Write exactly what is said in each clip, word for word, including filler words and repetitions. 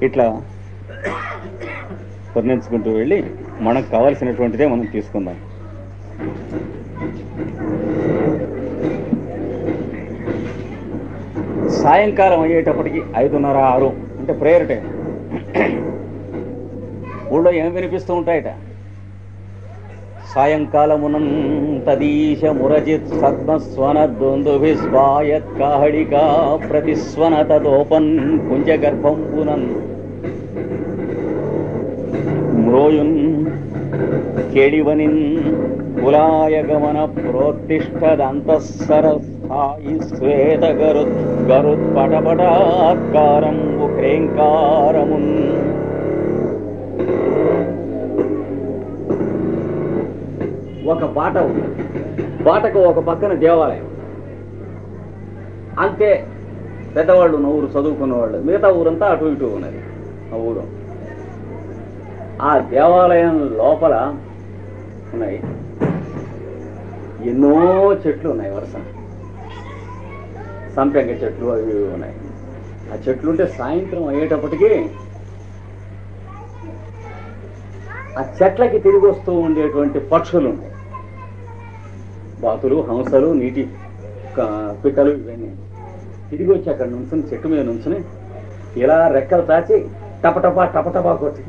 ఇట్లా వర్ణించుకుంటూ వెళ్ళి మనకు కావలసినటువంటిదే మనం తీసుకుందాం. సాయంకాలం అయ్యేటప్పటికి ఐదున్నర ఆరు అంటే ప్రేయర్ టైం. ఊళ్ళో ఏం వినిపిస్తూ ఉంటాయట? సాయంకాలమునంతదీశ మురజిత్ సద్మస్వన దొందుభిస్వాయత్ కాహళికా ప్రతిస్వన తదోపన్ కుంజగర్భంబునన్ మ్రోయున్ కేళివనిన్ కులాయగమన ప్రోత్తిష్టదంతఃసర స్థాయి శ్వేత గరుత్ గరుత్ పటపటాత్కారంబు క్రేంకారమున్. ఒక బాట ఉంది, బాటకు ఒక పక్కన దేవాలయం. అంతే, పెద్దవాళ్ళు ఉన్న ఊరు, చదువుకున్న వాళ్ళు, మిగతా ఊరంతా అటు ఇటు ఉన్నది ఆ ఊరు. ఆ దేవాలయం లోపల ఉన్నాయి ఎన్నో చెట్లు ఉన్నాయి, వరుస సంపెంగ చెట్లు అవి ఉన్నాయి. ఆ చెట్లుంటే సాయంత్రం అయ్యేటప్పటికీ ఆ చెట్లకి తిరిగి వస్తూ ఉండేటువంటి పక్షులు ఉన్నాయి. బాతులు, హంసలు, నీటి పిట్టలు ఇవన్నీ తిరిగి వచ్చి అక్కడ నుంచుని, చెట్టు మీద నుంచుని ఇలా రెక్కలు తాచి టపటపా టపటపా కొట్టి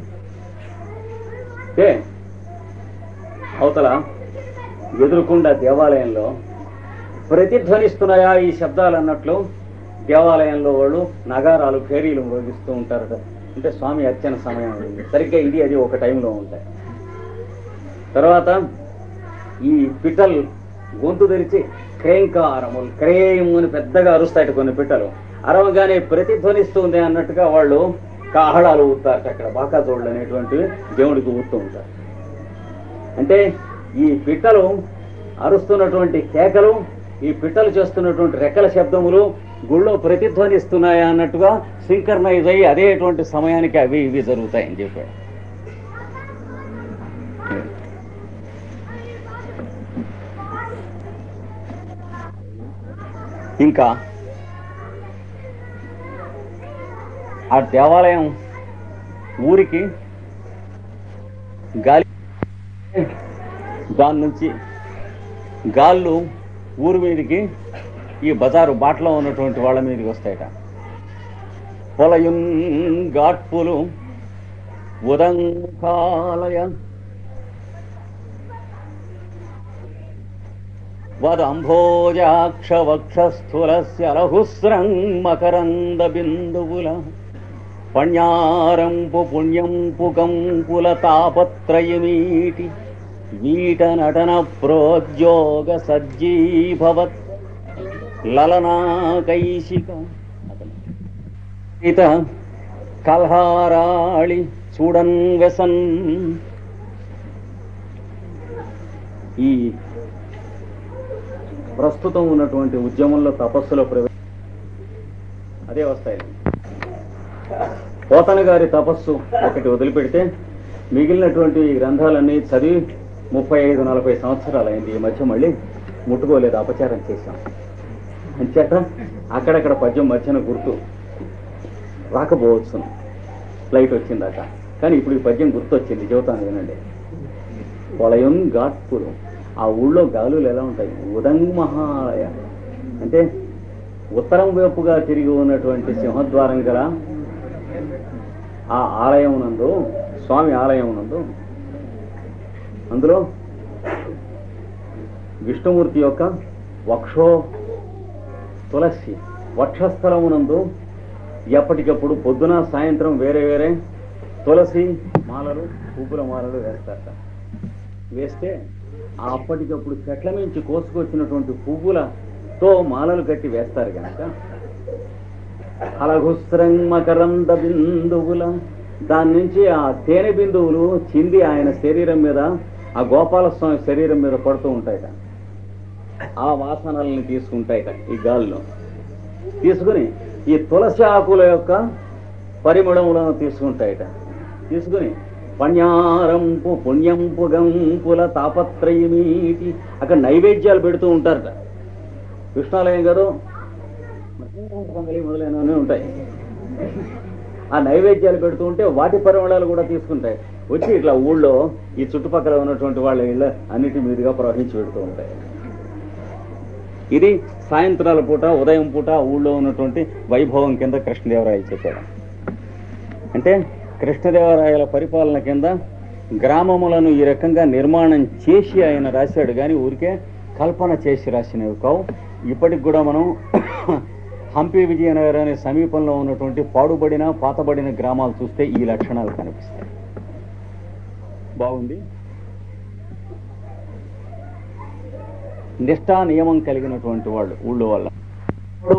ఏ అవతల ఎదురుకుండా దేవాలయంలో ప్రతిధ్వనిస్తున్నాయా ఈ శబ్దాలు అన్నట్లు దేవాలయంలో వాళ్ళు నగారాలు, ఫేరీలు మోగిస్తూ ఉంటారట. అంటే స్వామి అర్చన సమయం ఉంది, సరిగ్గా ఇది అది ఒక టైంలో ఉంటాయి. తర్వాత ఈ పిట్టలు గొంతు తెరిచి క్రేంకారములు క్రేయము అని పెద్దగా అరుస్తాయట కొన్ని పిట్టలు. అరవగానే ప్రతిధ్వనిస్తుంది అన్నట్టుగా వాళ్ళు కాహళాలు ఊతారట. అక్కడ బాకాతోళ్ళు అనేటువంటివి దేవుడికి ఊతూ ఉంటారు. అంటే ఈ పిట్టలు అరుస్తున్నటువంటి కేకలు, ఈ పిట్టలు చేస్తున్నటువంటి రెక్కల శబ్దములు గుళ్ళో ప్రతిధ్వనిస్తున్నాయా అన్నట్టుగా సింకర్నైజ్ అయ్యి అదేటువంటి సమయానికి అవి ఇవి జరుగుతాయని చెప్పాడు. ఇంకా ఆ దేవాలయం ఊరికి గాలి, దాని నుంచి గాళ్ళు ఊరి మీదకి ఈ బజారు బాటలో ఉన్నటువంటి వాళ్ళ మీదకి వస్తాయట. పొలయున్ ఘాట్పులు ఉదంకాలయ వదంభోజాక్ష వక్షస్థులస్య లహుస్రం మకరంద బిందువుల పణ్యారంపు పుణ్యంపు కంపుల తాపత్రయమీటి వీట నటన ప్రోద్యోగ సజ్జీభవత్ లలనాకైశిక ఇత కల్హారాళి చూడన్ వెసన్. ఈ ప్రస్తుతం ఉన్నటువంటి ఉద్యమంలో తపస్సులో ప్రవేశ అదే వస్తాయి. పోతన గారి తపస్సు ఒకటి వదిలిపెడితే మిగిలినటువంటి గ్రంథాలన్నీ చదివి ముప్పై ఐదు నలభై సంవత్సరాలు అయింది. ఈ మధ్య మళ్ళీ ముట్టుకోలేదు, అపచారం చేశాం. అంచేత అక్కడక్కడ పద్యం మధ్యన గుర్తు రాకపోవచ్చు, ఫ్లైట్ వచ్చిందాక. కానీ ఇప్పుడు ఈ పద్యం గుర్తొచ్చింది, చెబుతాను వినండి. పొలయం ఘాట్పులు, ఆ ఊళ్ళో గాలులు ఎలా ఉంటాయి? ఉదంగ్ మహాలయ అంటే ఉత్తరం వైపుగా తిరిగి ఉన్నటువంటి సింహద్వారం గల ఆ ఆలయం నందు, స్వామి ఆలయం నందు, అందులో విష్ణుమూర్తి యొక్క వక్షో తులసి వక్షస్థలమునందు ఎప్పటికప్పుడు పొద్దున సాయంత్రం వేరే వేరే తులసి మాలలు, పువ్వుల మాలలు వేస్తారట. వేస్తే ఆ అప్పటికప్పుడు చెట్ల నుంచి కోసుకొచ్చినటువంటి పువ్వులతో మాలలు కట్టి వేస్తారు కనుక అలఘుస్రం మకరంద బిందువుల, దాని నుంచి ఆ తేనె బిందువులు చింది ఆయన శరీరం మీద, ఆ గోపాలస్వామి శరీరం మీద పడుతూ ఉంటాయట. ఆ వాసనల్ని తీసుకుంటాయట ఈ గాల్లో. తీసుకుని ఈ తులసి ఆకుల యొక్క పరిమళములను తీసుకుంటాయట. తీసుకుని పణ్యారంపు పుణ్యంపు గంపుల తాపత్రయమీటి అక్కడ నైవేద్యాలు పెడుతూ ఉంటారట. కృష్ణాలయం గారు పొంగలి మొదలైనవన్నీ ఉంటాయి. ఆ నైవేద్యాలు పెడుతూ ఉంటే వాటి పరిమళాలు కూడా తీసుకుంటాయి, వచ్చి ఇట్లా ఊళ్ళో ఈ చుట్టుపక్కల ఉన్నటువంటి వాళ్ళ ఇళ్ళ అన్నిటి మీదుగా ప్రవహించి పెడుతూ ఉంటాయి. ఇది సాయంత్రాల పూట ఉదయం పూట ఊళ్ళో ఉన్నటువంటి వైభవం కింద కృష్ణదేవరాయలు చెప్పాడు. అంటే కృష్ణదేవరాయల పరిపాలన కింద గ్రామములను ఈ రకంగా నిర్మాణం చేసి ఆయన రాశాడు, కానీ ఊరికే కల్పన చేసి రాసినవి కావు. ఇప్పటికి కూడా మనం హంపి విజయనగరానికి సమీపంలో ఉన్నటువంటి పాడుబడిన పాతబడిన గ్రామాలు చూస్తే ఈ లక్షణాలు కనిపిస్తాయి. బాగుంది. నిష్ఠా నియమం కలిగినటువంటి వాళ్ళు ఊళ్ళో వల్ల. ఇప్పుడు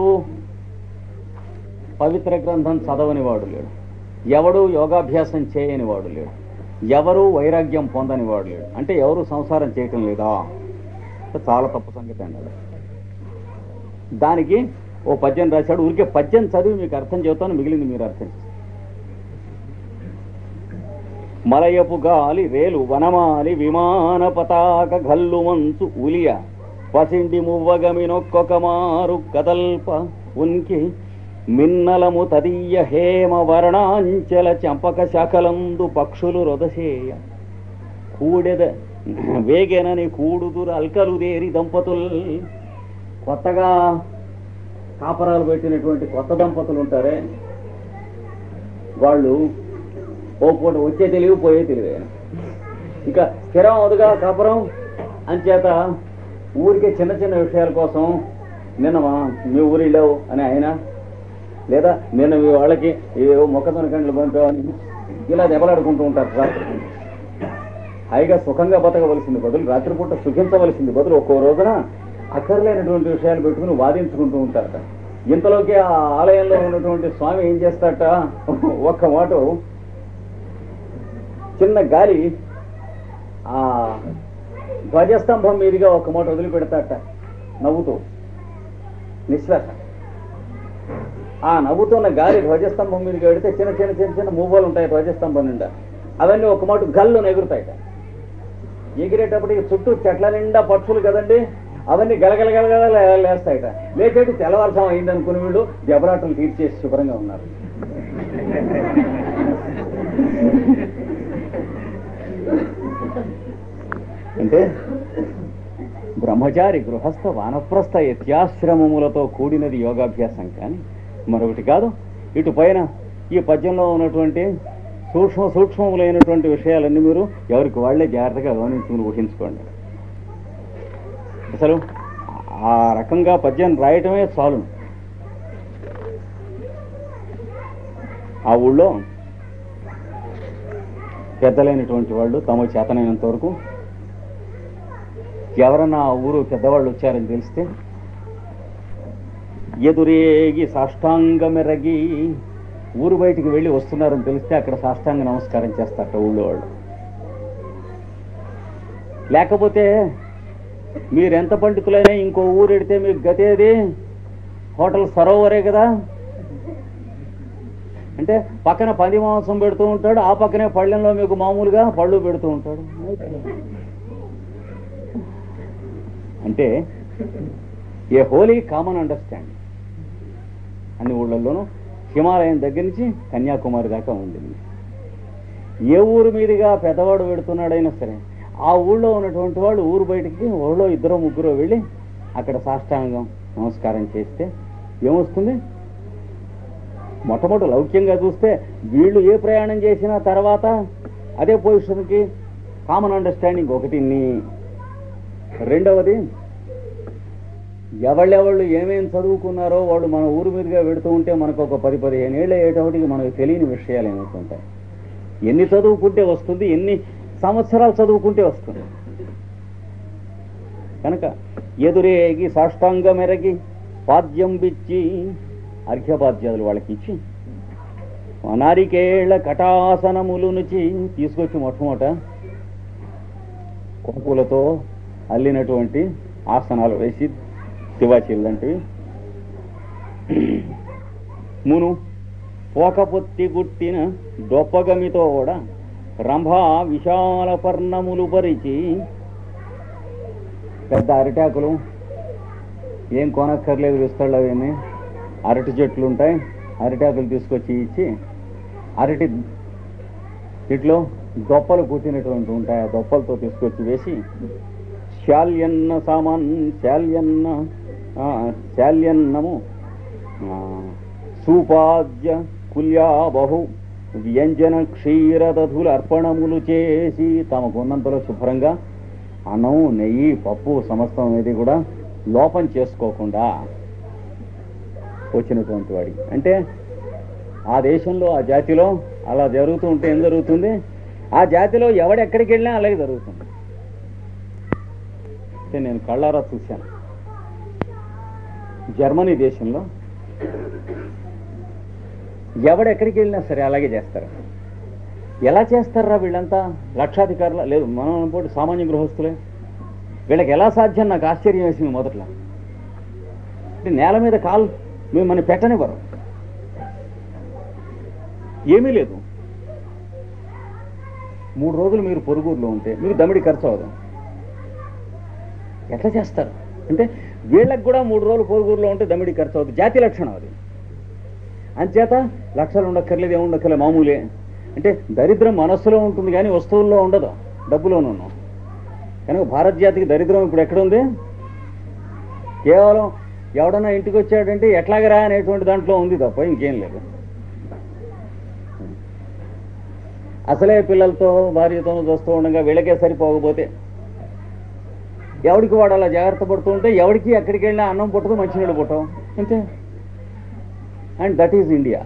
పవిత్ర గ్రంథం చదవని వాడు లేడు, ఎవడు యోగాభ్యాసం చేయని వాడు లేడు, ఎవరు వైరాగ్యం పొందని వాడు లేడు. అంటే ఎవరు సంసారం చేయటం లేదా? చాలా తప్పు సంగతి అన్నాడు. దానికి ఓ పద్యం రాశాడు. ఊరికే పద్యం చదివి మీకు అర్థం చెబుతాను, మిగిలింది మీరు అర్థం చేస్తారు. మలయపు గాలి రేలు వనమాలి విమాన పతాక గల్లు మంచు ఉలియ పసిండి మువ్వగమినొక్కొక మారు కదల్ప ఉనికి మిన్నలము తదీయ హేమ వర్ణాంచల చంపక శాఖలందు పక్షులు రొదసేయ కూడెద వేగెనని కూడుదురు అల్కలు దేరి దంపతులు. కొత్తగా కాపరాలు పెట్టినటువంటి కొత్త దంపతులు ఉంటారే, వాళ్ళు ఓ పూట వచ్చే తెలివి పోయే తెలివే, ఇంకా స్థిరం అవుదుగా కాపురం. అంచేత ఊరికే చిన్న చిన్న విషయాల కోసం నిన్న మీ ఊరిలో అని ఆయన, లేదా నిన్న మీ వాళ్ళకి ఏవో మొక్కతోని కండ్లు పంపామని ఇలా దెబ్బలాడుకుంటూ ఉంటారు. రాత్రి హాయిగా సుఖంగా బతకవలసింది బదులు, రాత్రిపూట సుఖించవలసింది బదులు ఒక్కో రోజున అక్కర్లేనటువంటి విషయాలు పెట్టుకుని వాదించుకుంటూ ఉంటారట. ఇంతలోకి ఆ ఆలయంలో ఉన్నటువంటి స్వామి ఏం చేస్తాట, ఒక్క మాట చిన్న గాలి ఆ ధ్వజస్తంభం మీదుగా ఒక్క మాట వదిలిపెడతాట నవ్వుతూ, నిశ్వాస. ఆ నవ్వుతున్న గాలి ధ్వజస్తంభం మీదుగా పెడితే చిన్న చిన్న చిన్న చిన్న మువ్వలు ఉంటాయి ధ్వజస్తంభం నిండా, అవన్నీ ఒక మాట గల్లు ఎగురుతాయట. ఎగిరేటప్పటికి చుట్టూ చెట్ల నిండా పక్షులు కదండి, అవన్నీ గలగలగలగల లేస్తాయట. లేచేటి తెల్లవారుసం అయిందనుకుని వీళ్ళు దెబ్బలాటలు తీర్చేసి శుభ్రంగా ఉన్నారు. అంటే బ్రహ్మచారి గృహస్థ వానప్రస్థ యత్యాశ్రమములతో కూడినది యోగాభ్యాసం, కానీ మరొకటి కాదు. ఇటు పైన ఈ పద్యంలో ఉన్నటువంటి సూక్ష్మ సూక్ష్మములైనటువంటి విషయాలన్నీ మీరు ఎవరికి వాళ్లే జాగ్రత్తగా గమనించుకుని ఊహించుకోండి. అసలు ఆ రకంగా పద్యం రాయటమే చాలు. ఆ ఊళ్ళో పెద్దలైనటువంటి వాళ్ళు తమ చేతనైనంత వరకు ఎవరన్నా ఆ ఊరు పెద్దవాళ్ళు వచ్చారని తెలిస్తే ఎదురేగి సాష్టాంగమెరగి ఊరు బయటికి వెళ్ళి వస్తున్నారని తెలిస్తే అక్కడ సాష్టాంగ నమస్కారం చేస్తారట ఊళ్ళో వాళ్ళు. లేకపోతే మీరెంత పండితులైనా ఇంకో ఊరు ఎడితే మీకు గతేది హోటల్ సరోవరే కదా. అంటే పక్కన పంది మాంసం పెడుతూ ఉంటాడు, ఆ పక్కనే పళ్ళెంలో మీకు మామూలుగా పళ్ళు పెడుతూ ఉంటాడు. అంటే ఏ హోలీ కామన్ అండర్స్టాండింగ్ అన్ని ఊళ్ళల్లోనూ హిమాలయం దగ్గర నుంచి కన్యాకుమారి దాకా ఉండింది. ఏ ఊరు మీదుగా పెద్దవాడు పెడుతున్నాడైనా సరే ఆ ఊళ్ళో ఉన్నటువంటి వాళ్ళు ఊరు బయటికి ఊళ్ళో ఇద్దరు ముగ్గురు వెళ్ళి అక్కడ సాష్టాంగం నమస్కారం చేస్తే ఏమొస్తుంది? మొట్టమొదటి లౌక్యంగా చూస్తే వీళ్ళు ఏ ప్రయాణం చేసినా తర్వాత అదే పొజిషన్కి కామన్ అండర్స్టాండింగ్ ఒకటి. రెండవది, ఎవళ్ళెవళ్ళు ఏమేమి చదువుకున్నారో వాళ్ళు మన ఊరు మీదుగా పెడుతూ ఉంటే మనకు ఒక పది పదిహేను ఏళ్ళు అయ్యేటప్పటికి మనకు తెలియని విషయాలు ఏమవుతుంటాయి. ఎన్ని చదువుకుంటే వస్తుంది, ఎన్ని సంవత్సరాలు చదువుకుంటే వస్తుంది. కనుక ఎదురేగి సాష్టాంగం ఎరగి పాద్యం బిచ్చి అర్ఘ్యపాద్యాలు వాళ్ళకి ఇచ్చి నారికేళ్ల కటాసనములు నుంచి తీసుకొచ్చి మొట్టమొదట కొంపులతో అల్లినటువంటి ఆసనాలు వేసి తివాచీలు లాంటివి మును పోకపొత్తి గుట్టిన దొప్పగమితో కూడా రంభా విశాల పర్ణములు పరిచి పెద్ద అరిటాకులు ఏం కొనక్కర్లేదు, విస్తళ్ళు అవన్నీ అరటి చెట్లు ఉంటాయి, అరిటాకులు తీసుకొచ్చి ఇచ్చి అరటి ఇట్లో దొప్పలు కుట్టినటువంటి ఉంటాయి, ఆ దొప్పలతో తీసుకొచ్చి వేసి శాల్యన్న సామాన్ శాల్యన్న శాల్యన్నము సూపాద్య కుల్యాబహు వ్యంజన క్షీరదధులు అర్పణములు చేసి తమకున్నంతలో శుభ్రంగా అన్నం నెయ్యి పప్పు సమస్తం అనేది కూడా లోపం చేసుకోకుండా వచ్చినటువంటి వాడి అంటే ఆ దేశంలో ఆ జాతిలో అలా జరుగుతూ ఉంటే ఏం జరుగుతుంది, ఆ జాతిలో ఎవడెక్కడికి వెళ్ళినా అలాగే జరుగుతుంది. అంటే నేను కళ్ళారా చూశాను. జర్మనీ దేశంలో ఎవడెక్కడికి వెళ్ళినా సరే అలాగే చేస్తారు. ఎలా చేస్తారా వీళ్ళంతా? లక్షాధికారుల లేదు, మనం పోటీ సామాన్య గృహస్థులే. వీళ్ళకి ఎలా సాధ్యం నాకు ఆశ్చర్యం వేసింది మొదట్లో. అంటే నేల మీద కాలు మేము మన పెట్టనివ్వరు, ఏమీ లేదు. మూడు రోజులు మీరు పొరుగురులో ఉంటే మీకు దమిడి ఖర్చు అవ్వదు. ఎట్లా చేస్తారు అంటే వీళ్ళకి కూడా మూడు రోజులు పొరుగురులో ఉంటే దమిడి ఖర్చు అవుతుంది. జాతి లక్షణం అది. అంచేత లక్షలు ఉండక్కర్లేదు, ఏముండక్కర్లేదు, మామూలే. అంటే దరిద్రం మనస్సులో ఉంటుంది కానీ వస్తువుల్లో ఉండదు, డబ్బులోనూ. కనుక భారత జాతికి దరిద్రం ఇప్పుడు ఎక్కడుంది? కేవలం ఎవడన్నా ఇంటికి వచ్చాడంటే ఎట్లాగరా అనేటువంటి దాంట్లో ఉంది తప్ప ఇంకేం లేదు. అసలే పిల్లలతో భార్యతో చూస్తూ ఉండగా వీళ్ళకే సరిపోకపోతే ఎవడికి వాడు అలా జాగ్రత్త పడుతూ ఉంటే ఎవడికి ఎక్కడికి వెళ్ళినా అన్నం పుట్టదు, మంచినీళ్ళు పుట్టవు, అంతే. And that is India.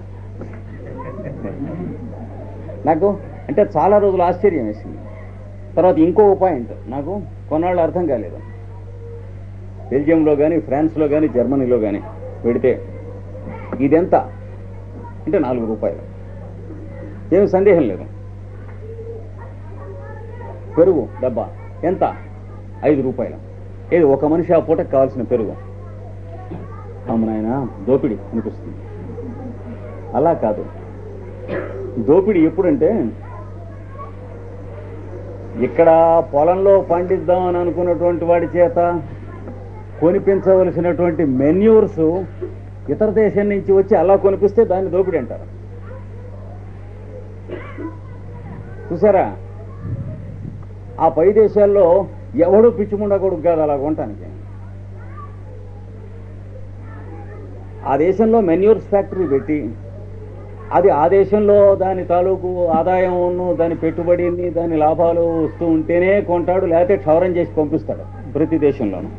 నాకు అంటే చాలా రోజులు ఆశ్చర్యం వేసింది. తర్వాత ఇంకో పాయింట్ నాకు కొన్నాళ్ళు అర్థం కాలేదు. బెల్జియంలో కానీ ఫ్రాన్స్లో కానీ జర్మనీలో కానీ పెడితే ఇదెంత అంటే నాలుగు రూపాయలు, ఏమి సందేహం లేదు. పెరుగు డబ్బా ఎంత? ఐదు రూపాయలు. ఏది ఒక మనిషి ఆ పూటకు కావాల్సిన పెరుగు. అమ్మనాయన దోపిడీ అనిపిస్తుంది. అలా కాదు, దోపిడీ ఎప్పుడంటే ఇక్కడ పొలంలో పండిద్దాం అని అనుకున్నటువంటి వాడి చేత కొనిపించవలసినటువంటి మెన్యూర్స్ ఇతర దేశం నుంచి వచ్చి అలా కొనిపిస్తే దాన్ని దోపిడీ అంటారు. చూసారా? ఆ పై దేశాల్లో ఎవడు పిచ్చిముండ కొడుకు కాదు అలా కొనటానికి. ఆ దేశంలో మెన్యూర్స్ ఫ్యాక్టరీ పెట్టి అది ఆ దేశంలో దాని తాలూకు ఆదాయం, దాని పెట్టుబడిని, దాని లాభాలు వస్తూ ఉంటేనే కొంటాడు, లేకపోతే క్షౌరం చేసి పంపిస్తాడు ప్రతి దేశంలోనూ.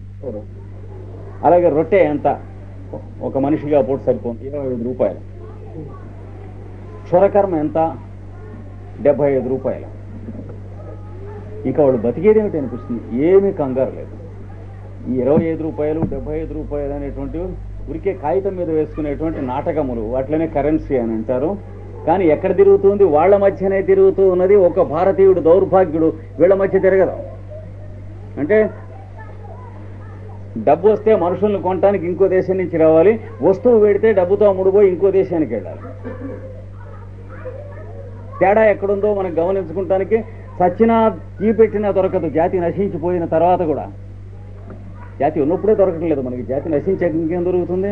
అలాగే రొట్టె ఎంత? ఒక మనిషిగా పూట సరిపోతుంది, ఇరవై ఐదు రూపాయలు. క్షురకర్మ ఎంత? డెబ్బై ఐదు రూపాయలు. ఇంకా వాళ్ళు బతికేది ఏమిటి అనిపిస్తుంది. ఏమీ కంగారు లేదు. ఈ ఇరవై ఐదు రూపాయలు డెబ్బై ఐదు రూపాయలు అనేటువంటివి ఉరికే కాగితం మీద వేసుకునేటువంటి నాటకములు, వాటిలోనే కరెన్సీ అని అంటారు. కానీ ఎక్కడ తిరుగుతుంది? వాళ్ళ మధ్యనే తిరుగుతూ ఉన్నది. ఒక భారతీయుడు దౌర్భాగ్యుడు వీళ్ళ మధ్య తిరగదు. అంటే డబ్బు వస్తే మనుషులను కొనటానికి ఇంకో దేశం నుంచి రావాలి, వస్తువు పెడితే డబ్బుతో అమ్ముడుపోయి ఇంకో దేశానికి వెళ్ళాలి. తేడా ఎక్కడుందో మనం గమనించుకుంటానికి సచ్చినా తీ పెట్టినా దొరకదు. జాతి నశించిపోయిన తర్వాత కూడా, జాతి ఉన్నప్పుడే దొరకటం లేదు మనకి, జాతి నశించాక ఇంకేం దొరుకుతుంది?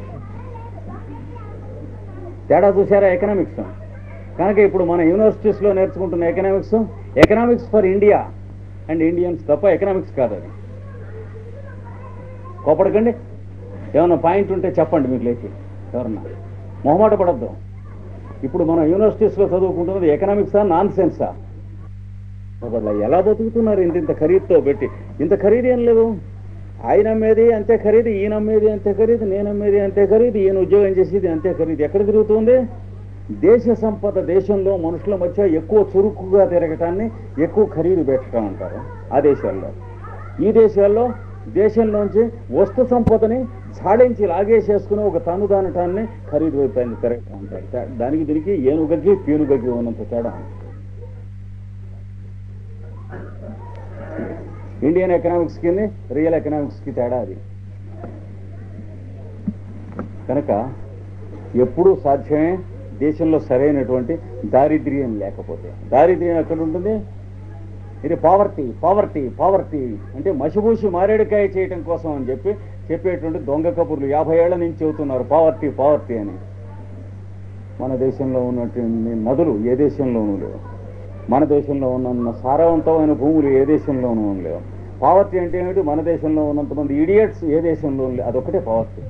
తేడా చూసారా? ఎకనామిక్స్. కనుక ఇప్పుడు మన యూనివర్సిటీస్లో నేర్చుకుంటున్న economics economics for India and Indians తప్ప ఎకనామిక్స్ కాదు అది. కోపడకండి, ఏమన్నా పాయింట్ ఉంటే చెప్పండి మీరు లేచి, ఎవరన్నా మొహమాట పడద్దు. ఇప్పుడు మన యూనివర్సిటీస్లో చదువుకుంటున్నది ఎకనామిక్సా నాన్ సెన్సా? ఎలా బతుకుతున్నారు ఇంత ఇంత ఖరీదుతో పెట్టి? ఇంత ఖరీదు ఏం లేదు. ఆయన అమ్మేది అంతే ఖరీదు, ఈయన అమ్మేది అంతే ఖరీదు, నేను అమ్మేది అంతే ఖరీదు, ఈయన ఉద్యోగం చేసేది అంతే ఖరీదు. ఎక్కడ తిరుగుతుంది? దేశ సంపద దేశంలో మనుషుల మధ్య ఎక్కువ చురుకుగా తిరగటాన్ని ఎక్కువ ఖరీదు పెట్టడం అంటారు ఆ దేశాల్లో. ఈ దేశాల్లో దేశంలోంచి వస్తు సంపదని ఝాడించి లాగేసేసుకుని ఒక తనుదానటాన్ని ఖరీదు వైపు తిరగటం అంటారు. దానికి దీనికి ఏనుగకి పీనుగకి ఉన్నంత తేడా. ఇండియన్ ఎకనామిక్స్కి రియల్ ఎకనామిక్స్కి తేడా అది. కనుక ఎప్పుడూ సాధ్యమే దేశంలో సరైనటువంటి దారిద్ర్యం లేకపోతే. దారిద్ర్యం ఎక్కడ ఉంటుంది? ఇది పావర్టీ పావర్టీ పావర్టీ అంటే మసిపూసి మారేడుకాయ చేయటం కోసం అని చెప్పి చెప్పేటువంటి దొంగ కబుర్లు యాభై ఏళ్ల నుంచి చెబుతున్నారు పావర్టీ పావర్టీ అని. మన దేశంలో ఉన్నటువంటి నదులు ఏ దేశంలోనూ లేవు. మన దేశంలో ఉన్న సారవంతమైన భూములు ఏ దేశంలోనూ లేవు. పావర్టీ అంటే ఏమిటి? మన దేశంలో ఉన్నంతమంది ఇడియట్స్ ఏ దేశంలో లేవు. అదొక్కటే పావర్టీ.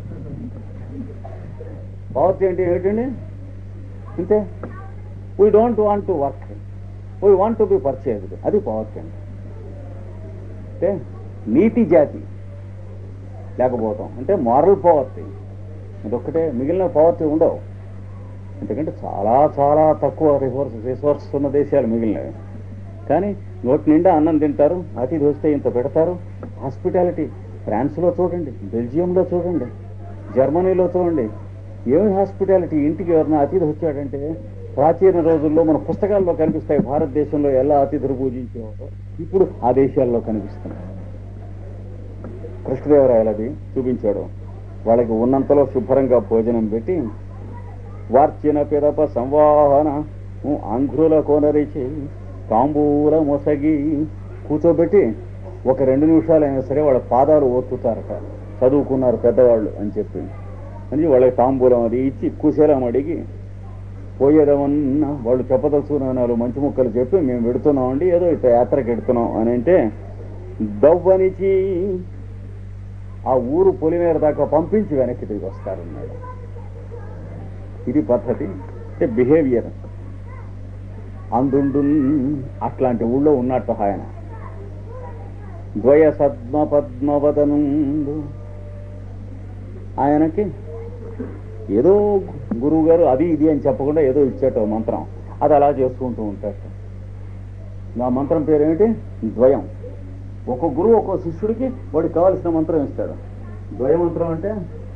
పావర్టీ అంటే ఏమిటండి? అంతే. We don't want to work, we want to be purchased. అది పావర్టీ అంటే. అంటే నీతి జాతి లేకపోవటం అంటే మారల్ పావర్టీ. అదొక్కటే. మిగిలిన పావర్టీ ఉండవు. ఎందుకంటే చాలా చాలా తక్కువ రిసోర్స్ రిసోర్సెస్ ఉన్న దేశాలు మిగిలినవి. కానీ నోటి నిండా అన్నం తింటారు, అతిథి వస్తే ఇంత పెడతారు. హాస్పిటాలిటీ ఫ్రాన్స్లో చూడండి, బెల్జియంలో చూడండి, జర్మనీలో చూడండి, ఏమి హాస్పిటాలిటీ. ఇంటికి ఎవరైనా అతిథి వచ్చాడంటే ప్రాచీన రోజుల్లో మన పుస్తకాల్లో కనిపిస్తాయి. భారతదేశంలో ఎలా అతిథులు పూజించేవారో ఇప్పుడు ఆ దేశాల్లో కనిపిస్తున్నాయి. కృష్ణదేవరాయలది చూపించాడు. వాళ్ళకి ఉన్నంతలో శుభ్రంగా భోజనం పెట్టి వార్చిన పిదప సంవాహన ఆంధ్రుల కొనరిచి తాంబూల మొసగి కూర్చోబెట్టి ఒక రెండు నిమిషాలైనా సరే వాళ్ళ పాదాలు ఓర్చుతారట. చదువుకున్నారు పెద్దవాళ్ళు అని చెప్పి అని వాళ్ళకి తాంబూలం అది ఇచ్చి కుశలం అడిగి పోయేదమన్నా వాళ్ళు చెప్పదలుచుకున్న నాలుగు మంచి ముక్కలు చెప్పి మేము పెడుతున్నామండి, ఏదో ఇట్లా యాత్రకి పెడుతున్నాం అని అంటే దవ్వనిచి ఆ ఊరు పొలిమేర దాకా పంపించి వెనక్కి తిరిగి వస్తారన్నాడు. ఇది పద్ధతి. అంటే బిహేవియర్. అందుండు అట్లాంటి ఊళ్ళో ఉన్నట్టు ఆయన. ద్వయ సద్మ పద్మవదనుండు. ఆయనకి ఏదో గురువు గారు అది ఇది అని చెప్పకుండా ఏదో ఇచ్చేట మంత్రం, అది అలా చేసుకుంటూ ఉంటాడు. నా మంత్రం పేరేమిటి? ద్వయం. ఒక్కో గురువు ఒక్కో శిష్యుడికి వాడికి కావాల్సిన మంత్రం ఇస్తాడు. ద్వయ మంత్రం అంటే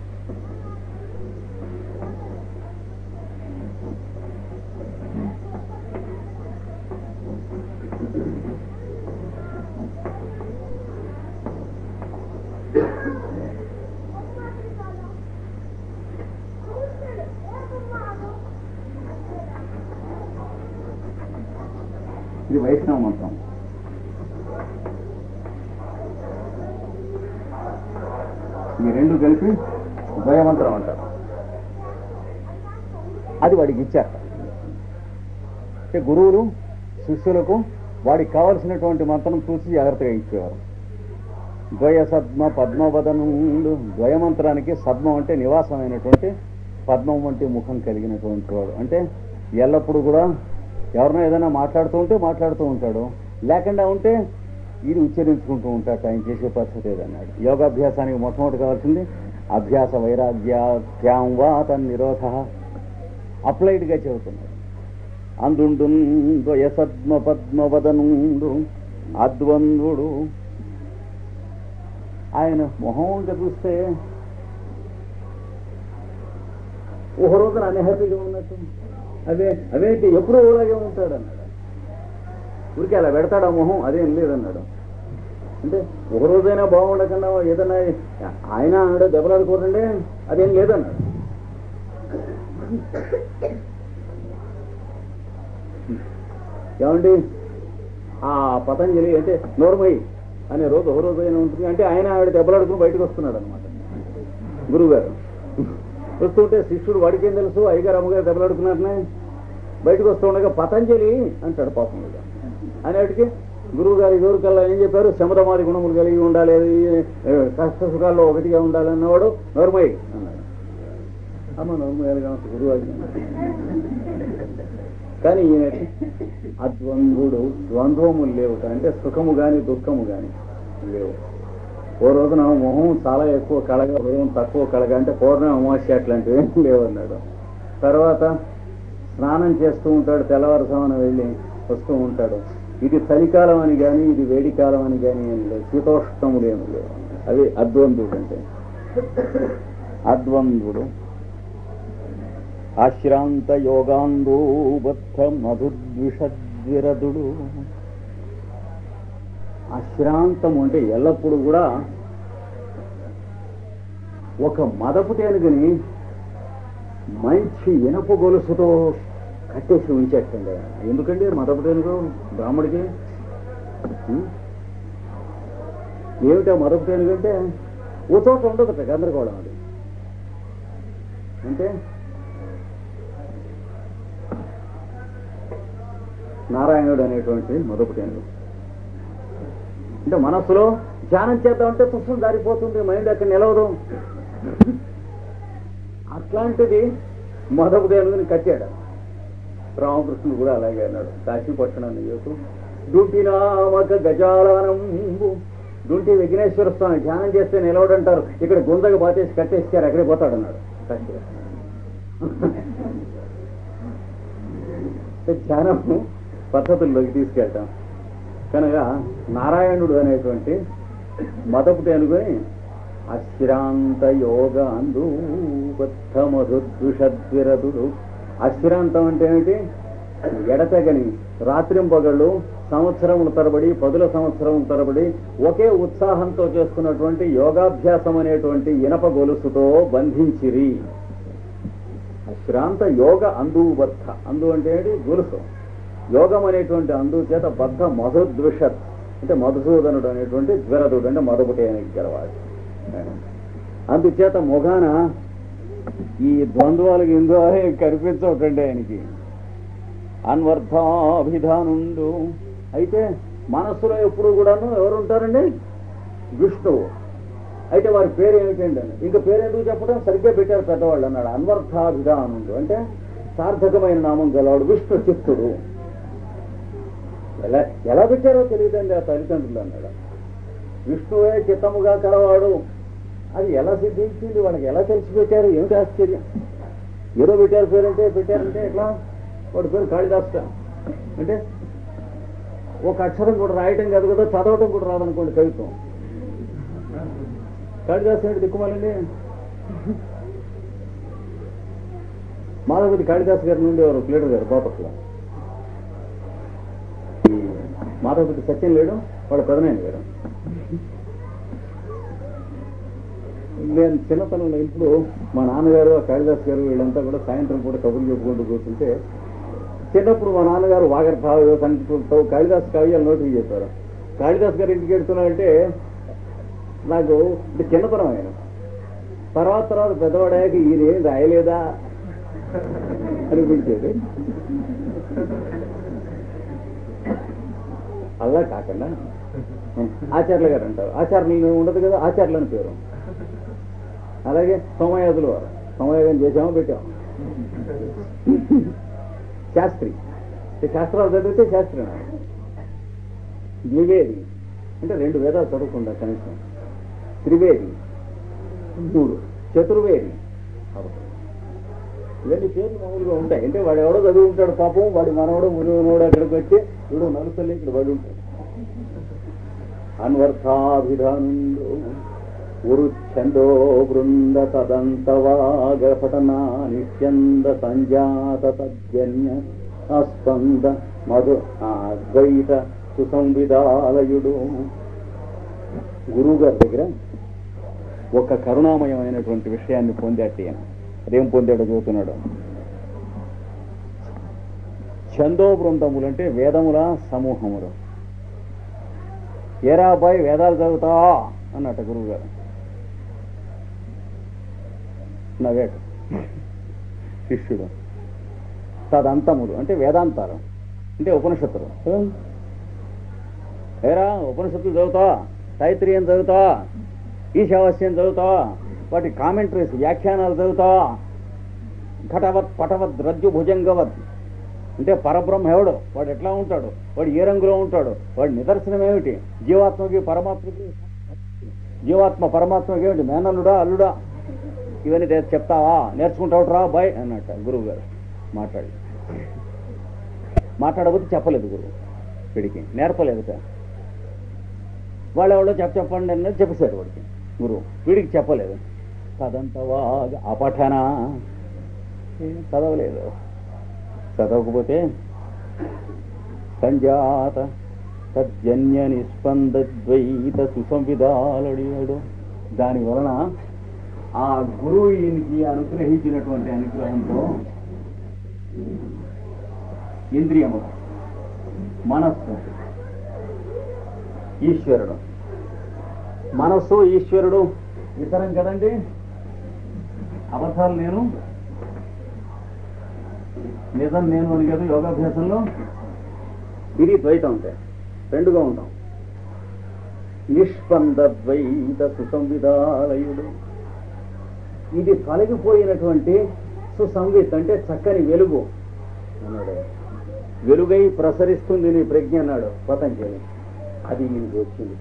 ఇది వైష్ణవ మంత్రం. ఈ రెండు కలిపి ద్వయమంత్రం అంటారు. అది వాడికి ఇచ్చారు. అంటే గురువులు శిష్యులకు వాడికి కావలసినటువంటి మంత్రం చూసి జాగ్రత్తగా ఇచ్చేవారు. ద్వయ సద్మ పద్మవదనుండు. ద్వయమంత్రానికి సద్మం అంటే నివాసమైనటువంటి, పద్మం వంటి ముఖం కలిగినటువంటి వాడు. అంటే ఎల్లప్పుడూ కూడా ఎవరైనా ఏదైనా మాట్లాడుతూ ఉంటే మాట్లాడుతూ ఉంటాడు, లేకుండా ఉంటే ఇది ఉచ్చరించుకుంటూ ఉంటాడు. ఆయన చేసే పరిస్థితి ఏదన్నాడు. యోగాభ్యాసానికి మొట్టమొదటి కావాల్సింది అభ్యాస వైరాగ్యాభ్యాం వా తన్ నిరోధ. అప్లైడ్గా చెబుతున్నాడు. అందుండు ద్వయసద్మ పద్మవదనుండు అద్వందుడు. ఆయన మొహం చూస్తే ఒక రోజున అన్హ్యాపీగా ఉన్నట్టు, అదే అదేంటి ఎప్పుడూ అలాగే ఉంటాడు అన్నాడు. ఊరికే అలా పెడతాడు ఆ మొహం, అదేం లేదన్నాడు. అంటే ఒక రోజైనా బాగుండకుండా ఏదన్నా ఆయన అన్నాడు దెబ్బలాడుకోరండి, అదేం లేదన్నాడు. ఏమండి ఆ పతంజలి అంటే నోర్మయ్యి అనే రోజు ఒక రోజు అయినా ఉంటుంది. అంటే ఆయన ఆవిడ దెబ్బలాడుకుని బయటకు వస్తున్నాడు అనమాట. గురువు గారు వస్తుంటే శిష్యుడు వాడికేం తెలుసు, అయ్యగారు అమ్మగారు దెబ్బలాడుకున్నారనే బయటకు వస్తూ ఉండగా పతంజలి అంటాడు పాపం మీద. అనేటికి గురువు గారి ఎవరికల్లా ఏం చెప్పారు? శమదమాది గుణములు కలిగి ఉండాలి, కష్ట సుఖాల్లో ఒకటిగా ఉండాలి అన్నవాడు నోర్మయ్యి అన్నాడు. అమ్మ నోర్మయ్యగా గురువు అది. కానీ ఈయన అద్వంద్వుడు, ద్వంద్వములు లేవు. అంటే సుఖము కానీ దుఃఖము కానీ లేవు. ఓ రోజున మొహం చాలా ఎక్కువ కళగా, హృదయం తక్కువ కళగా, అంటే పౌర్ణమి అమావాస్య అట్లాంటివి ఏం లేవన్నాడు. తర్వాత స్నానం చేస్తూ ఉంటాడు, తెల్లవారుసామన వెళ్ళి వస్తూ ఉంటాడు. ఇది చలికాలం అని కానీ ఇది వేడికాలం అని కానీ ఏం లేదు, శీతోష్ణములు ఏమి లేవు. అది అద్వంద్వుడు. అంటే అద్వంద్వుడు ఆశ్రాంత యోగాందోబద్ధ మధుద్విషద్విరదుడు. అశ్రాంతము అంటే ఎల్లప్పుడూ కూడా ఒక మదపు తేనుగుని మంచి ఇనప గొలుసుతో కట్టేసి ఉంచేటండి. ఎందుకండి మదపు తేనుగు బ్రాహ్మడికి? ఏమిటా మదపు తేనుగు అంటే ఓ చోట ఉండదు గందరగోళం. అది అంటే నారాయణుడు అనేటువంటి మొదపుటేనుగు. అంటే మనస్సులో ధ్యానం చేద్దామంటే పుస్తకం దారిపోతుంది, మైండ్ అక్కడ నిలవదు. అట్లాంటిది మొదపుటేనుగుని కట్టాడు. రామకృష్ణుడు కూడా అలాగే అన్నాడు. కాశీపట్టణాన్ని యోకు డుంటినామక గజాలనంబు డుంటి విఘ్నేశ్వర స్వామి ధ్యానం చేస్తే నిలవడంటారు, ఇక్కడ గుంజగా పాతేసి కట్టేసారు, ఎక్కడికి పోతాడు అన్నాడు. ధ్యానం పద్ధతుల్లోకి తీసుకెళ్తాం కనుక నారాయణుడు అనేటువంటి మదపుటి అనుకుని అశ్రాంత యోగ అందు బద్ధ మధుద్విషద్విరతుడు. అశ్రాంతం అంటే ఏమిటి? ఎడతెగని రాత్రింపగళ్ళు సంవత్సరముల తరబడి పదుల సంవత్సరం తరబడి ఒకే ఉత్సాహంతో చేసుకున్నటువంటి యోగాభ్యాసం అనేటువంటి ఇనప గొలుసుతో బంధించిరి. అశ్రాంత యోగ అందుబద్ధ. అందు అంటే గొలుసు. యోగం అనేటువంటి అందు చేత బద్ధ మధుద్విషత్ అంటే మధుసూదనుడు అనేటువంటి ద్విరదుడు అంటే మదపుటి ఆయనకి గెలవాలి. అందుచేత మొగాన ఈ ద్వంద్వాలకి ఇందో కనిపించవటండి ఆయనకి. అన్వర్థాభిధానుండు. అయితే మనస్సులో ఎప్పుడు కూడాను ఎవరు ఉంటారండి? విష్ణువు. అయితే వారి పేరు ఏమిటండి అని ఇంకా పేరెందుకు చెప్పడం? సరిగ్గా పెట్టారు పెద్దవాళ్ళు అన్నాడు. అన్వర్థాభిధానుండు అంటే సార్థకమైన నామం గలవాడు విష్ణు చిత్తుడు. ఎలా ఎలా పెట్టారో తెలియదండి ఆ తల్లిదండ్రులు అన్నాడు. విష్ణువే చిత్తముగా కలవాడు. అది ఎలా సిద్ధించింది? వాళ్ళకి ఎలా తెలిసి పెట్టారు? ఏమిటి ఆశ్చర్యం? ఏదో పెట్టారు పేరంటే పెట్టారంటే ఎట్లా? వాడి పేరు కాళిదాసు అంటే ఒక అక్షరం కూడా రాయటం కాదు కదా, చదవటం కూడా రాదనుకోండి కవిత్వం. కాళిదాసు ఏంటి దిక్కుమాలండి? మాధవపతి కాళిదాసు గారి నుండి ఎవరు ప్లేటర్ గారు బాపట్ల. ఈ మాధవపతి సత్యం లేడు, వాళ్ళ ప్రధాన గారు. నేను చిన్నతనంలో ఇప్పుడు మా నాన్నగారు కాళిదాస్ గారు వీళ్ళంతా కూడా సాయంత్రం పూట కబుర్లు చెప్పుకుంటూ కూర్చుంటే చిన్నప్పుడు మా నాన్నగారు వాగర్భావ సంస్కృతితో కాళిదాస్ కావ్యాలు నోటికి చెప్పారు. కాళిదాస్ గారు ఇంటికి వెళ్తున్నారంటే నాకు అంటే చిన్నతనం ఆయన. తర్వాత తర్వాత పెద్దవాడాక ఈయనేం రాయలేదా అనిపించేది. అలా కాకుండా ఆచార్యుల గారు అంటారు. ఆచార్యులు ఉండదు కదా, ఆచార్యులు అని పేరు. అలాగే సోమయాజులు వారు సోమయాగం చేసామో పెట్టాము. శాస్త్రి శాస్త్రాలు చదివితే శాస్త్రి అన్నారు. ద్వివేది అంటే రెండు వేదాలు చదవకుండా కనీసం. త్రివేది మూడు. చతుర్వేది ఇవన్నీ పేర్లు మామూలుగా ఉంటాయి. అంటే వాడు ఎవడో చదువు ఉంటాడు పాపం, వాడి మనవడు మునివనోడు అక్కడికి వచ్చి ఇప్పుడు నలుసల్లి ఇక్కడ పడి ఉంటాడు. అన్వర్థాభిధానుండు ఉరుచ్ఛందో బృంద తదంతవాగపటనా నిత్యంద సంజాత తద్జన్య అస్పంద మధు అద్వైత సుసంవిధాలయుడు. గురువు గారి దగ్గర ఒక కరుణామయమైనటువంటి విషయాన్ని పొందాటి. అదేం పొందాడో చూస్తున్నాడు. ఛందో బృందములు అంటే వేదముల సమూహములు. ఏరా అబ్బాయి వేదాలు చదువుతా అన్నట్ట గురువు గారు. నవ్వాడు శిష్యుడు. తదంతములు అంటే వేదాంతాలు అంటే ఉపనిషత్తులు. ఏరా ఉపనిషత్తులు చదువుతావా? తైత్రీయం చదువుతావా? ఈశావాస్యం చదువుతావా? వాటి కామెంటరీస్ వ్యాఖ్యానాలు చదువుతావా? ఘటవత్ పటవత్ రజ్జు భుజంగవత్ అంటే పరబ్రహ్మ ఎవడు, వాడు ఎట్లా ఉంటాడు, వాడు ఏ రంగులో ఉంటాడు, వాడి నిదర్శనం ఏమిటి, జీవాత్మకి పరమాత్మకి జీవాత్మ పరమాత్మకి ఏమిటి, మేనల్లుడా అల్లుడా, ఇవన్నీ చెప్తావా? నేర్చుకుంటావు రా బాయ్ అన్నట్ట గురువు గారు. మాట్లాడి మాట్లాడబోతే చెప్పలేదు గురువు, వీడికి నేర్పలేదు సార్. వాళ్ళు ఎవడో చెప్ప చెప్పండి అన్నది చెప్పేశారు వాడికి గురువు, వీడికి చెప్పలేదు. తదంతవా అపఠన చదవలేదు. చదవకపోతే సంజాత తజ్జన్య నిస్పందద్వైత సుసంవిధాలడియాడు. దాని వలన ఆ గురువు ఈయనకి అనుగ్రహించినటువంటి అనుగ్రహంతో ఇంద్రియము, మనస్సు, ఈశ్వరుడు. మనస్సు ఈశ్వరుడు ఇతరం కదండి. అబద్ధాలు నేను, నిజం నేను అని కదా యోగాభ్యాసంలో. ఇది ద్వైతం అంటే రెండుగా ఉంటాం. నిష్పంద ద్వైత సుసంవిధాలయుడు, ఇది తొలగిపోయినటువంటి సుసంవిత్ అంటే చక్కని వెలుగు అన్నాడు. వెలుగై ప్రసరిస్తుంది నీ ప్రజ్ఞ అన్నాడు పతంజలి. అది నీకు వచ్చింది.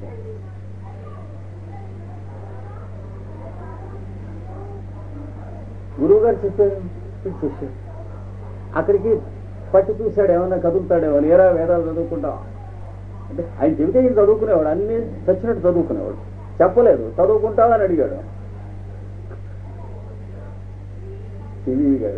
గురువు గారు చెప్పారు, చూశాడు. అక్కడికి పట్టి చూశాడు, ఏమన్నా కదులుతాడేమో. ఏరా వేదాలు చదువుకుంటాం అంటే ఆయన చెబితే ఈయన చదువుకునేవాడు, అన్ని చచ్చినట్టు చదువుకునేవాడు. చెప్పలేదు, చదువుకుంటావా అని అడిగాడు. సివి గారు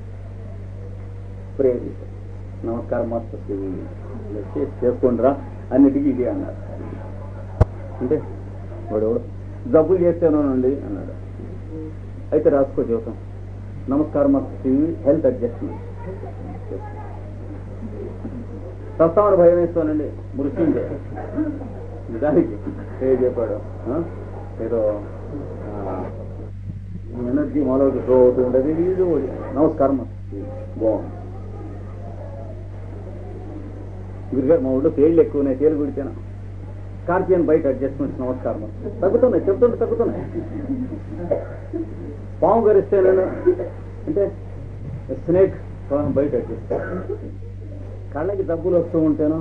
ప్రేరి నమస్కారం మాస్టర్ సివి చేసుకుంటారా అన్నిటికీ ఇది అన్నారు. అంటే వాడు జబ్బులు చేస్తానండి అన్నాడు. అయితే రాసుకో చూద్దాం. నమస్కారం మాస్టర్ సివి హెల్త్ అడ్జస్ట్మెంట్. ప్రస్తావన భయం వేస్తానండి మృత్యుంజయ దానికి ఏ చెప్పాడు, ఏదో ఎనర్జీ మాలోకి ఫ్లో అవుతూ ఉంటుంది. ఇది నమస్కారం బాగుంది. గురిగారు మా ఊళ్ళో తేళ్ళు ఎక్కువనే, తేలు కుడితేనా స్కార్పియన్ బయట అడ్జస్ట్మెంట్స్ నమస్కారం తగ్గుతున్నాయి, చెప్తుంటే తగ్గుతున్నాయి. పాము గరిస్తేనే అంటే స్నేక్ బయట అడ్జస్ట్, కళ్ళకి డబ్బులు వస్తూ ఉంటేనో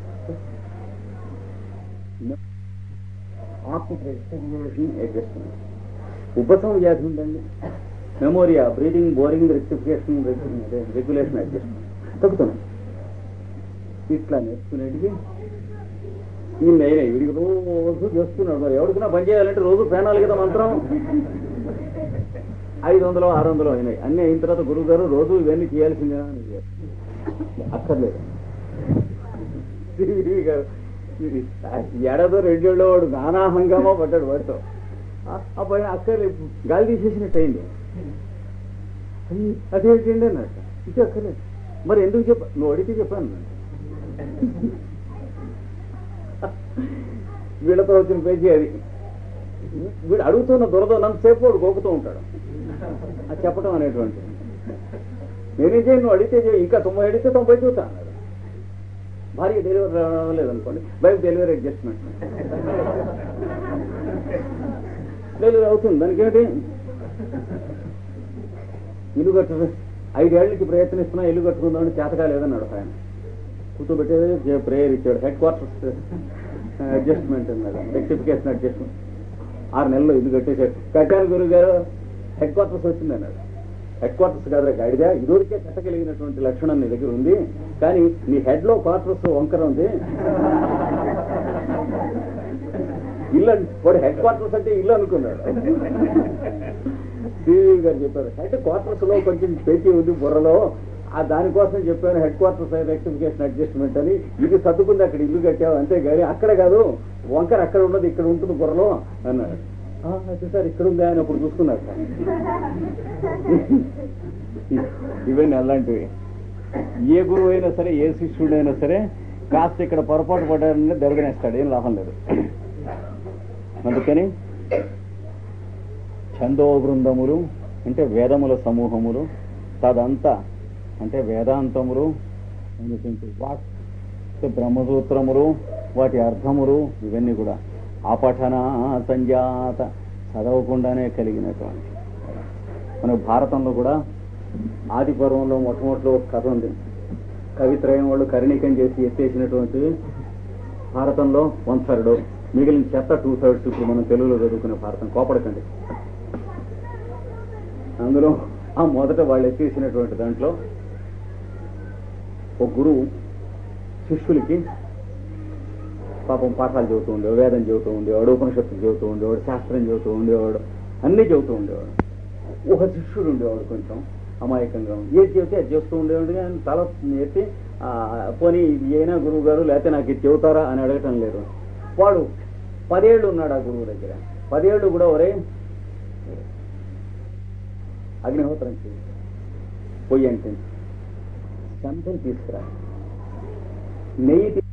అడ్జస్ట్మెంట్. ఉపశమ వ్యాధి ఉందండి, మెమోరియా, breathing, boring, rectification, regulation adjustment తగ్గుతున్నాయి. ఇట్లా నేర్చుకునేటికి ఈ మెయిన్ వీడికి రోజు చేస్తున్నాడు. మరి ఎవరికైనా పని చేయాలంటే రోజు పేనాలి కదా మంత్రం. ఐదు వందలు ఆరు వందలు అయినాయి. అన్నీ అయిన తర్వాత గురువు గారు రోజు ఇవన్నీ చేయాల్సిందే అక్కర్లేదు. ఏడాదో రెండేళ్ళో వాడు నానా హంగామా పడ్డాడు వాడితో. ఆ పైన అక్కర్లేదు, గాలి తీసేసినట్టు అయింది. అదేంటండి అన్నట్టు. ఇది అక్కర్లేదు. మరి ఎందుకు చెప్ప నువ్వు అడిగితే చెప్పాను. వీళ్ళతో వచ్చిన పేజీ అది. వీడు అడుగుతున్న దొరదో నంతసేపు వాడు గోకుతూ ఉంటాడు. అది చెప్పడం అనేటువంటి. నేనేం చేయి, నువ్వు అడిగితే చేయి, ఇంకా తొంభై అడిగితే తొంభై చూస్తా అన్నాడు. భార్య డెలివరీ రావడం లేదనుకోండి, బైక్ డెలివరీ అడ్జస్ట్మెంట్ డెలివరీ అవుతుంది. దానికి ఏమిటి, ఇల్లు కట్టు ఐదేళ్లకి ప్రయత్నిస్తున్నా ఇల్లు కట్టుకుందామని చేతగా లేదన్నాడు ఆయన. కూర్చోబెట్టేది ప్రేయర్ ఇచ్చాడు. హెడ్ క్వార్టర్స్ అడ్జస్ట్మెంట్ అన్నాడు, రెక్టిఫికేషన్ అడ్జస్ట్మెంట్. ఆరు నెలల్లో ఇల్లు కట్టేశాడు. కట్టాను గురువు గారు, హెడ్ క్వార్టర్స్ వచ్చింది అన్నాడు. హెడ్ క్వార్టర్స్ కాదురా గాడిదా, ఇదివరకే కట్టగలిగినటువంటి లక్షణం నీ దగ్గర ఉంది, కానీ నీ హెడ్ లో క్వార్టర్స్ వంకర ఉంది. ఇల్లు వాడు హెడ్ క్వార్టర్స్ అంటే ఇల్లు అనుకున్నాడు. శ్రీదేవి గారు చెప్పారు, హెడ్ క్వార్టర్స్ లో కొంచెం పేచీ ఉంది బుర్రలో, ఆ దానికోసం చెప్పాను హెడ్ క్వార్టర్స్ రెక్టిఫికేషన్ అడ్జస్ట్మెంట్ అని. ఇది సర్దుకుంది, అక్కడ ఇల్లు కట్టావు అంతే, కానీ అక్కడ కాదు, వంకర అక్కడ ఉన్నది ఇక్కడ ఉంటుంది బుర్రలో అన్నాడు. అయితే సార్ ఇక్కడ ఉందా అని అప్పుడు చూసుకున్నారు సార్. ఇవన్నీ అలాంటివి. ఏ గురువు అయినా సరే, ఏ శిష్యుడైనా సరే కాస్త ఇక్కడ పొరపాటు పడ్డారని దెబ్బనేస్తాడు, ఏం లాభం లేదు. అందుకని ఛందో బృందములు అంటే వేదముల సమూహములు, తదంతా అంటే వేదాంతములు, వాటి బ్రహ్మసూత్రములు, వాటి అర్థములు, ఇవన్నీ కూడా ఆపఠన సంజాత చదవకుండానే కలిగినటువంటి. మనకు భారతంలో కూడా ఆది పర్వంలో మొట్టమొదటిలో ఒక కథ ఉంది. కవిత్రయం వాళ్ళు కర్ణికం చేసి ఎత్తేసినటువంటి భారతంలో వన్ థర్డ్, మిగిలిన చెత్త టూ థర్డ్స్ ఇప్పుడు మనం తెలుగులో చదువుకునే భారతం. కోపడకండి. అందులో ఆ మొదట వాళ్ళు ఎత్తేసినటువంటి దాంట్లో ఒక గురువు శిష్యులకి పాపం పాఠాలు చెబుతూ ఉండేవాడు, వేదం చెబుతూ ఉండేవాడు, ఉపనిషత్తులు చెబుతూ ఉండేవాడు, శాస్త్రం చెబుతూ ఉండేవాడు, అన్నీ చెబుతూ ఉండేవాడు. ఒక శిష్యుడు ఉండేవాడు కొంచెం అమాయకంగా, ఏది చెబితే అది చేస్తూ ఉండేవాడు. కానీ తల ఎత్తి పోనీ ఇది అయినా గురువు గారు లేకపోతే నాకు ఇది చెబుతారా అని అడగటం లేదు. వాడు పదేళ్ళు ఉన్నాడు ఆ గురువు దగ్గర. పదేళ్ళు కూడా ఒరే అగ్నిహోత్రం చేయి, పొయ్యి అంటే సంతం తీసుకురా, నెయ్యి